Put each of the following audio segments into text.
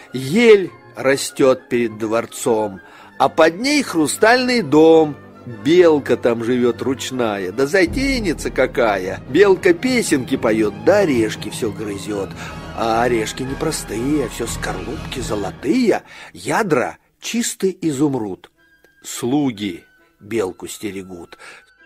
Ель растет перед дворцом, а под ней хрустальный дом. Белка там живет ручная, да затейница какая. Белка песенки поет, да орешки все грызет. А орешки непростые, все скорлупки золотые, ядра чистый изумруд. Слуги белку стерегут.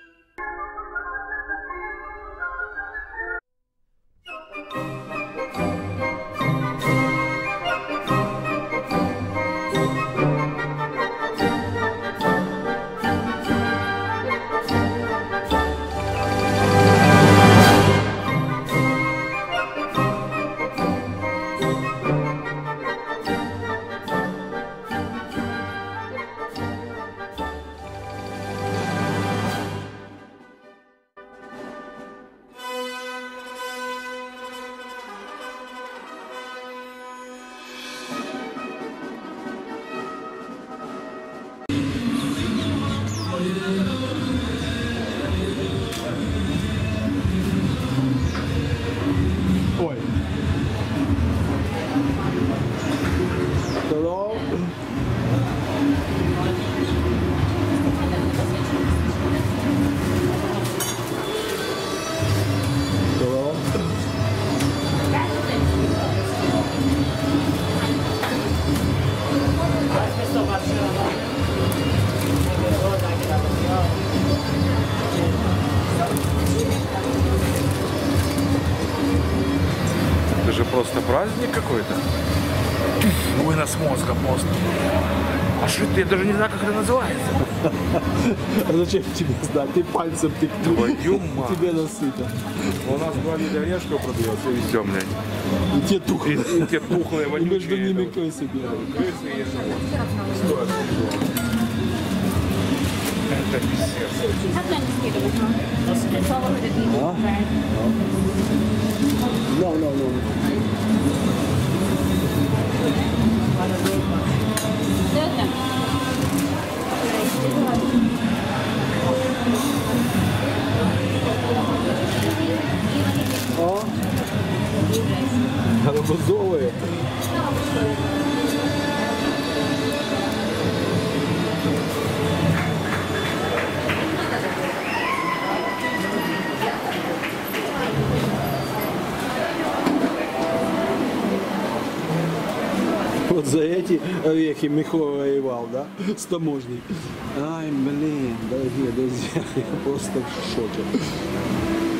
Ой. Hello. Hello. Это же просто праздник какой-то. Вынос мозга просто. А что это? Я даже не знаю, как это называется. А зачем тебе знать? Ты пальцем тыкнул. Твою мать. Тебе насыто. У нас в главе орешков продается и все, блядь. И те тухлые. И те тухлые, И вонючие. между ними крысы бегают. Крысы и стоят. Это пиздец. No. О, арбузовые. Вот за эти орехи Михо воевал, да? С таможней. Ай, блин, дорогие друзья, я просто в шоке.